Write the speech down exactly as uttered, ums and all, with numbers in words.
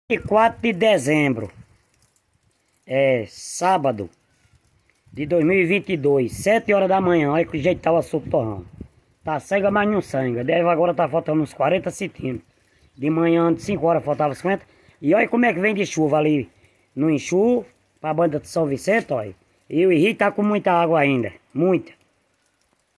vinte e quatro de dezembro, é sábado de dois mil e vinte e dois, sete horas da manhã. Olha que jeito tá o açúcar torrando. Tá cega, mas não sangra. Deve agora tá faltando uns quarenta centímetros. De manhã, de cinco horas, faltava cinquenta. E olha como é que vem de chuva ali no Enxurro, pra banda de São Vicente, olha. E o rio tá com muita água ainda, muita.